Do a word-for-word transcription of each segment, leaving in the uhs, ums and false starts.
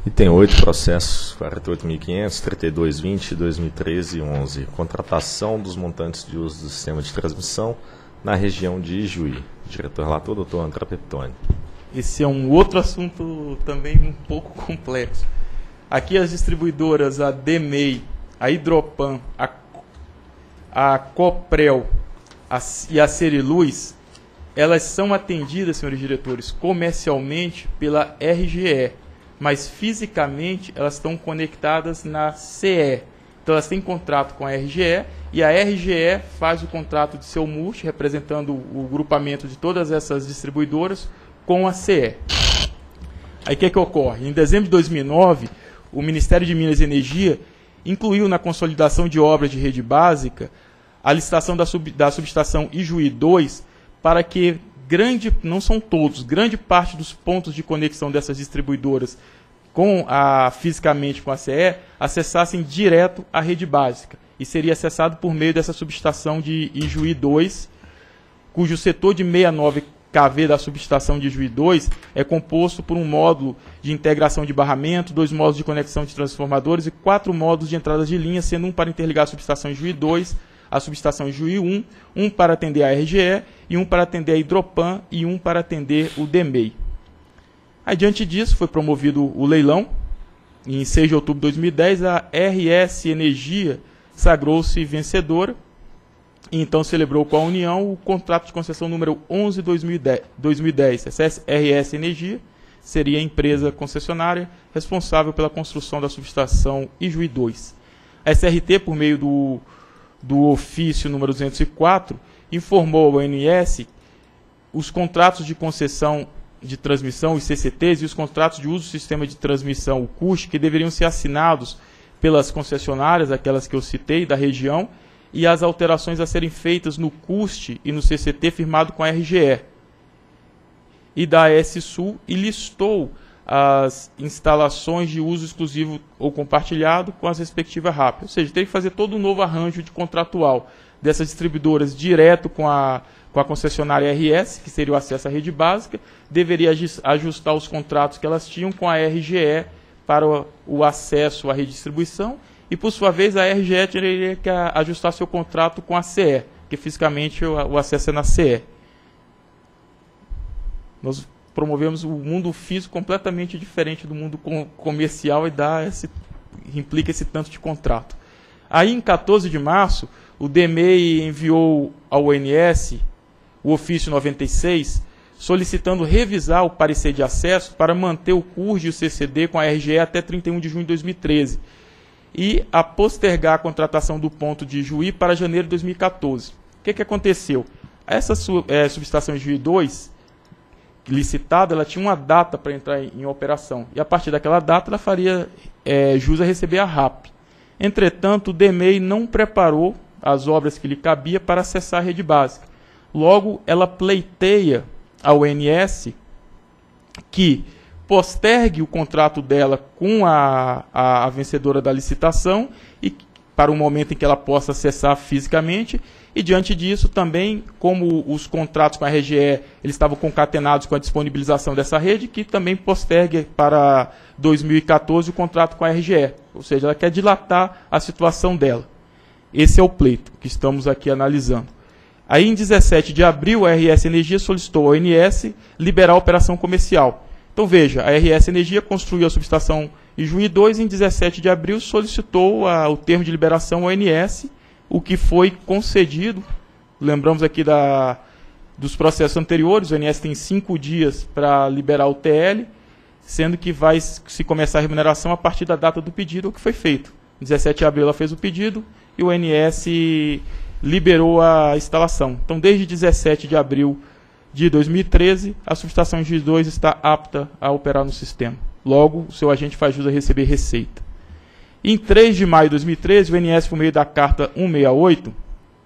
E tem oito processos, quarenta e oito mil e quinhentos, trinta e dois mil e vinte, dois mil e treze e onze. Contratação dos montantes de uso do sistema de transmissão na região de Ijuí. Diretor relator, doutor André Peptoni. Esse é um outro assunto também um pouco complexo. Aqui as distribuidoras, a DEMEI, a Hidropan, a, a Coprel a, e a Seriluz, elas são atendidas, senhores diretores, comercialmente pela R G E, mas fisicamente elas estão conectadas na C E. Então elas têm contrato com a R G E e a R G E faz o contrato de seu multi, representando o grupamento de todas essas distribuidoras, com a C E. Aí o que é que ocorre? Em dezembro de dois mil e nove, o Ministério de Minas e Energia incluiu na consolidação de obras de rede básica a licitação da, sub, da subestação Ijuí dois para que grande, não são todos, grande parte dos pontos de conexão dessas distribuidoras com a, fisicamente com a C E acessassem direto a rede básica. E seria acessado por meio dessa subestação de Ijuí dois, cujo setor de sessenta e nove quilovolts da subestação de Ijuí dois é composto por um módulo de integração de barramento, dois módulos de conexão de transformadores e quatro módulos de entradas de linha, sendo um para interligar a subestação Ijuí dois, a subestação Ijuí um, um para atender a R G E e um para atender a Hidropan e um para atender o DEMEI. Aí, diante disso, foi promovido o leilão. Em seis de outubro de dois mil e dez, a R S Energia sagrou-se vencedora e então celebrou com a União o contrato de concessão número onze de dois mil e dez. Essa R S Energia seria a empresa concessionária responsável pela construção da subestação Ijuí dois. A S R T, por meio do, do ofício número duzentos e quatro, informou ao O N S os contratos de concessão de transmissão, os C C Ts, e os contratos de uso do sistema de transmissão, o C U S, que deveriam ser assinados pelas concessionárias, aquelas que eu citei, da região, e as alterações a serem feitas no C U S T e no C C T firmado com a R G E e da S-Sul, e listou as instalações de uso exclusivo ou compartilhado com as respectivas R A P. Ou seja, tem que fazer todo um novo arranjo de contratual dessas distribuidoras direto com a, com a concessionária R S, que seria o acesso à rede básica, deveria ajustar os contratos que elas tinham com a R G E para o, o acesso à rede de distribuição, e, por sua vez, a R G E teria que ajustar seu contrato com a C E, que fisicamente o, o acesso é na C E. Nós promovemos o mundo físico completamente diferente do mundo com, comercial e dá esse, implica esse tanto de contrato. Aí, em quatorze de março, o DEMEI enviou ao O N S o ofício noventa e seis, solicitando revisar o parecer de acesso para manter o C U R S e o C C D com a R G E até trinta e um de junho de dois mil e treze e a postergar a contratação do ponto de Ijuí para janeiro de dois mil e quatorze. O que, que aconteceu? Essa é, subestação Ijuí dois, licitada, ela tinha uma data para entrar em, em operação, e a partir daquela data ela faria é, jus a receber a R A P. Entretanto, o DEMEI não preparou as obras que lhe cabia para acessar a rede básica. Logo, ela pleiteia ao O N S que postergue o contrato dela com a, a, a vencedora da licitação e para o momento em que ela possa acessar fisicamente, e diante disso também, como os contratos com a R G E eles estavam concatenados com a disponibilização dessa rede, que também postergue para dois mil e quatorze o contrato com a R G E, ou seja, ela quer dilatar a situação dela. Esse é o pleito que estamos aqui analisando. Aí, em dezessete de abril, a R S Energia solicitou ao O N S liberar a operação comercial. Então, veja, a R S Energia construiu a subestação Ijuí dois e, em dezessete de abril, solicitou a, o termo de liberação ao O N S, o que foi concedido. Lembramos aqui da, dos processos anteriores, o O N S tem cinco dias para liberar o T L, sendo que vai se começar a remuneração a partir da data do pedido, o que foi feito. Em dezessete de abril ela fez o pedido e o O N S liberou a instalação. Então, desde dezessete de abril de dois mil e treze, a subestação Ijuí dois está apta a operar no sistema. Logo, o seu agente faz jus a receber receita. Em três de maio de dois mil e treze, o O N S, por meio da carta cento e sessenta e oito,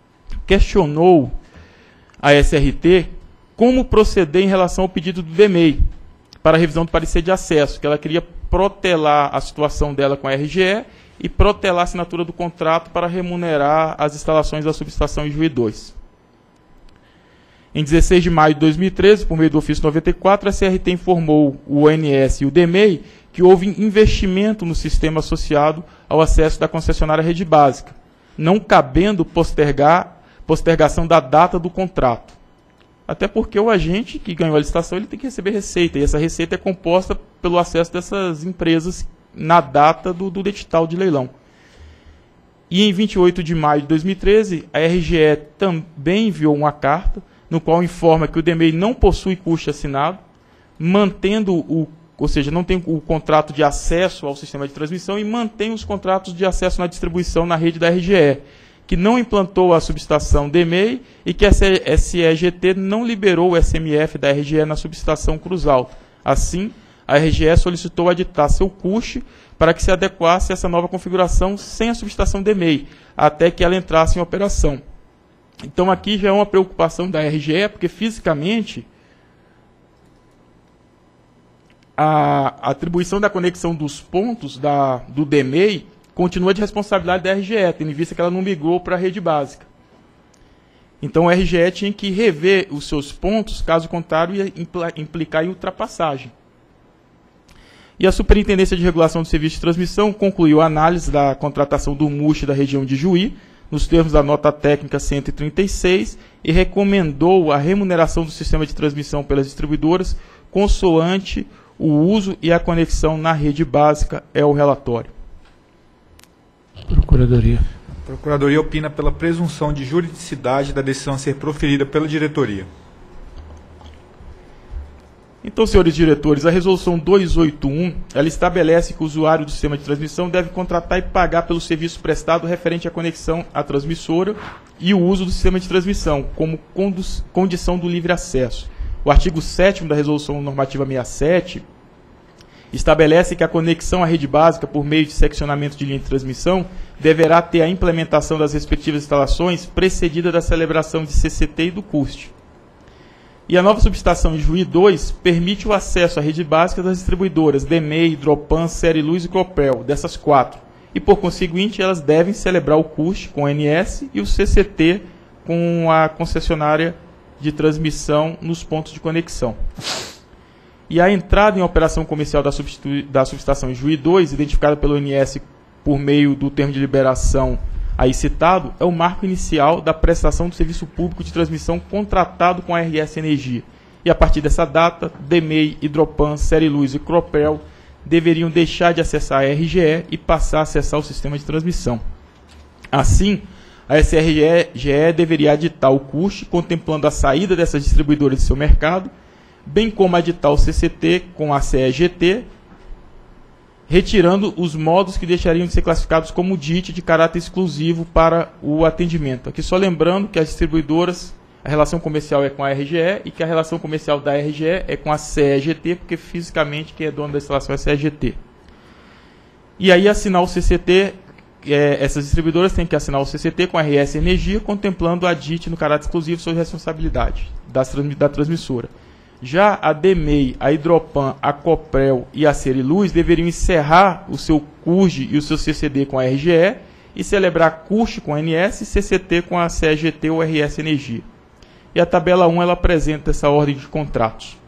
questionou a S R T como proceder em relação ao pedido do DEMEI para a revisão do parecer de acesso, que ela queria protelar a situação dela com a R G E e protelar a assinatura do contrato para remunerar as instalações da subestação Ijuí dois. Em dezesseis de maio de dois mil e treze, por meio do ofício noventa e quatro, a C R T informou o O N S e o DEMEI que houve investimento no sistema associado ao acesso da concessionária rede básica, não cabendo postergar, postergação da data do contrato. Até porque o agente que ganhou a licitação ele tem que receber receita, e essa receita é composta pelo acesso dessas empresas na data do, do edital de leilão. E em vinte e oito de maio de dois mil e treze, a R G E também enviou uma carta, no qual informa que o D M E I não possui custo assinado, mantendo o, ou seja, não tem o contrato de acesso ao sistema de transmissão e mantém os contratos de acesso na distribuição na rede da R G E, que não implantou a subestação D M E I e que a S E G T não liberou o S M F da R G E na subestação Cruz Alta. Assim, a R G E solicitou aditar seu custo para que se adequasse a essa nova configuração sem a subestação D M E I, até que ela entrasse em operação. Então aqui já é uma preocupação da R G E, porque fisicamente a atribuição da conexão dos pontos da, do D M E I continua de responsabilidade da R G E, tendo em vista que ela não migrou para a rede básica. Então a R G E tinha que rever os seus pontos, caso contrário ia implicar em ultrapassagem. E a Superintendência de Regulação do Serviço de Transmissão concluiu a análise da contratação do M U S da região de Juí, nos termos da nota técnica cento e trinta e seis, e recomendou a remuneração do sistema de transmissão pelas distribuidoras, consoante o uso e a conexão na rede básica, é o relatório. Procuradoria. A Procuradoria opina pela presunção de juridicidade da decisão a ser proferida pela diretoria. Então, senhores diretores, a resolução duzentos e oitenta e um, ela estabelece que o usuário do sistema de transmissão deve contratar e pagar pelo serviço prestado referente à conexão à transmissora e o uso do sistema de transmissão, como condição do livre acesso. O artigo sétimo da resolução normativa sessenta e sete estabelece que a conexão à rede básica por meio de seccionamento de linha de transmissão deverá ter a implementação das respectivas instalações precedida da celebração de C C T e do C U S T. E a nova subestação em Juí dois permite o acesso à rede básica das distribuidoras D M E I, Hidropan, Seriluz e Copel, dessas quatro. E, por conseguinte, elas devem celebrar o C U S T com o N S e o C C T com a concessionária de transmissão nos pontos de conexão. E a entrada em operação comercial da, da subestação em Juí dois, identificada pelo N S por meio do termo de liberação aí citado, é o marco inicial da prestação do serviço público de transmissão contratado com a R S Energia. E a partir dessa data, D M E I, Hidropan, Seriluz e Cropel deveriam deixar de acessar a R G E e passar a acessar o sistema de transmissão. Assim, a S R G E deveria aditar o C U S T, contemplando a saída dessas distribuidoras de seu mercado, bem como aditar o C C T com a C E G T, retirando os modos que deixariam de ser classificados como D I T de caráter exclusivo para o atendimento. Aqui só lembrando que as distribuidoras, a relação comercial é com a R G E e que a relação comercial da R G E é com a C E G T, porque fisicamente quem é dono da instalação é a C E G T. E aí assinar o C C T, é, essas distribuidoras têm que assinar o C C T com a R S Energia, contemplando a D I T no caráter exclusivo sob responsabilidade das, da transmissora. Já a D M E I, a Hidropan, a Coprel e a Seriluz deveriam encerrar o seu C U S D e o seu C C D com a R G E e celebrar C U S T com a N S e C C T com a C E G T ou R S Energia. E a tabela um ela apresenta essa ordem de contratos.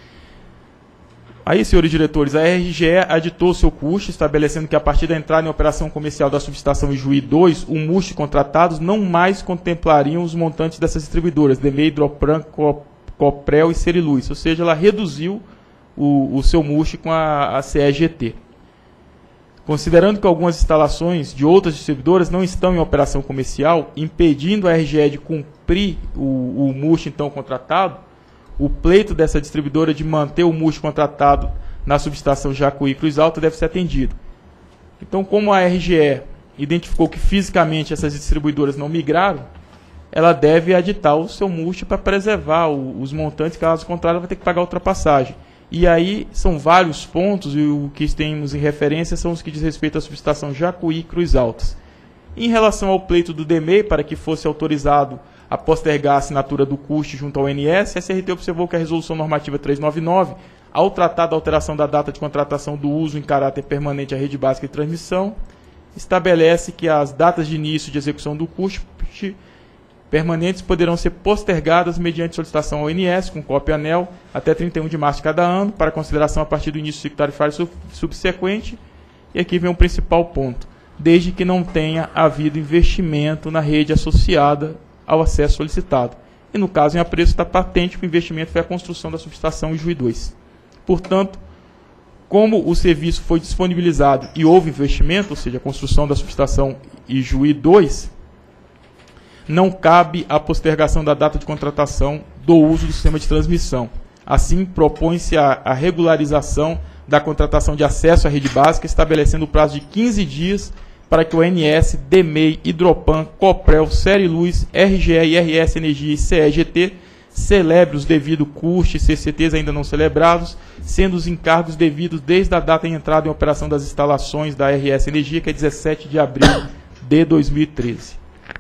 Aí, senhores diretores, a R G E aditou seu C U S T, estabelecendo que a partir da entrada em operação comercial da subestação em Juí dois, o M U S T contratados não mais contemplariam os montantes dessas distribuidoras, D M E I, Hidropan, Coprel e Seriluz, ou seja, ela reduziu o, o seu M U S T com a, a C E G T. Considerando que algumas instalações de outras distribuidoras não estão em operação comercial, impedindo a R G E de cumprir o, o M U S T então contratado, o pleito dessa distribuidora de manter o M U S T contratado na subestação Jacuí Cruz Alta deve ser atendido. Então, como a R G E identificou que fisicamente essas distribuidoras não migraram, ela deve aditar o seu M U S T para preservar o, os montantes, caso contrário ela vai ter que pagar a ultrapassagem. E aí são vários pontos, e o que temos em referência são os que diz respeito à subestação Jacuí e Cruz Altas. Em relação ao pleito do D M E I, para que fosse autorizado a postergar a assinatura do C U S T junto ao N S, a S R T observou que a Resolução Normativa trezentos e noventa e nove, ao tratar da alteração da data de contratação do uso em caráter permanente à rede básica de transmissão, estabelece que as datas de início de execução do C U S T permanentes poderão ser postergadas mediante solicitação ao O N S, com cópia anel, até trinta e um de março de cada ano, para consideração a partir do início do ciclo tarifário sub subsequente. E aqui vem o principal ponto, desde que não tenha havido investimento na rede associada ao acesso solicitado. E no caso em apreço está patente que o investimento foi a construção da subestação Ijuí dois. Portanto, como o serviço foi disponibilizado e houve investimento, ou seja, a construção da subestação Ijuí dois, não cabe a postergação da data de contratação do uso do sistema de transmissão. Assim, propõe-se a, a regularização da contratação de acesso à rede básica, estabelecendo o prazo de quinze dias para que o O N S, D M E I, Hidropan, Coprel, Seriluz, R G E, I R S Energia e C E G T celebre os devidos custos e C C Ts ainda não celebrados, sendo os encargos devidos desde a data de entrada em operação das instalações da R S Energia, que é dezessete de abril de dois mil e treze.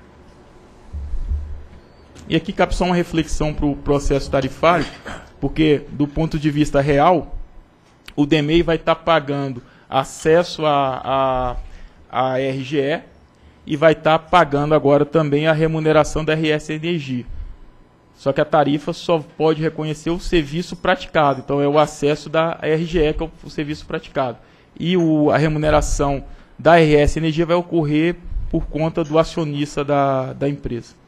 E aqui cabe só uma reflexão para o processo tarifário, porque do ponto de vista real, o D M E I vai estar pagando acesso a, a, a R G E e vai estar pagando agora também a remuneração da R S Energia. Só que a tarifa só pode reconhecer o serviço praticado. Então é o acesso da R G E que é o, o serviço praticado. E o, a remuneração da R S Energia vai ocorrer por conta do acionista da, da empresa.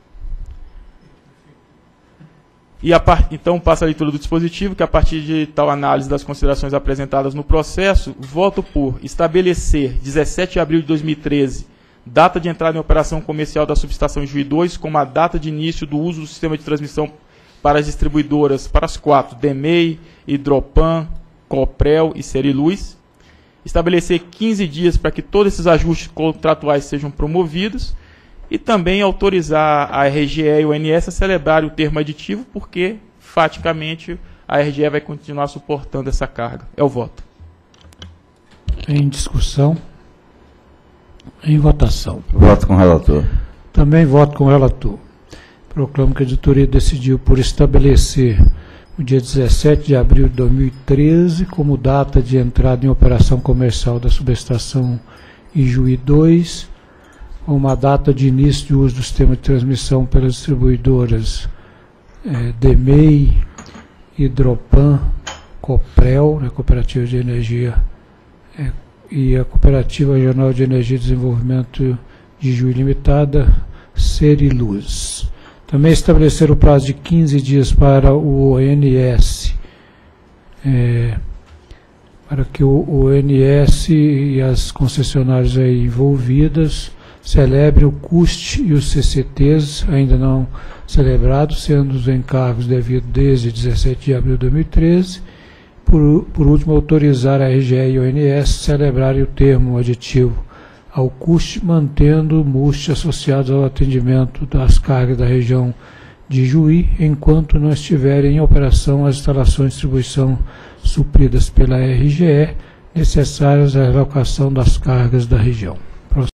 E a par... Então passa a leitura do dispositivo, que a partir de tal análise das considerações apresentadas no processo, voto por estabelecer dezessete de abril de dois mil e treze, data de entrada em operação comercial da subestação Ijuí dois, como a data de início do uso do sistema de transmissão para as distribuidoras, para as quatro, D M E I, Hidropan, Coprel e Seriluz. Estabelecer quinze dias para que todos esses ajustes contratuais sejam promovidos. E também autorizar a R G E e o O N S a celebrar o termo aditivo, porque, faticamente, a R G E vai continuar suportando essa carga. É o voto. Em discussão. Em votação. Voto com o relator. Também voto com o relator. Proclamo que a editoria decidiu por estabelecer o dia dezessete de abril de dois mil e treze como data de entrada em operação comercial da subestação Ijuí dois, uma data de início de uso do sistema de transmissão pelas distribuidoras é, D M E I, Hidropan, Coprel, né, Cooperativa de Energia, é, e a Cooperativa Regional de Energia e Desenvolvimento de Juí Limitada, Seriluz. Também estabelecer o prazo de quinze dias para o O N S, é, para que o O N S e as concessionárias aí envolvidas celebre o C U S T e os C C Ts ainda não celebrados, sendo os encargos devidos desde dezessete de abril de dois mil e treze. Por, por último, autorizar a R G E e o O N S celebrarem o termo aditivo ao C U S T, mantendo o M U S T associado ao atendimento das cargas da região de Juí, enquanto não estiverem em operação as instalações de distribuição supridas pela R G E, necessárias à alocação das cargas da região.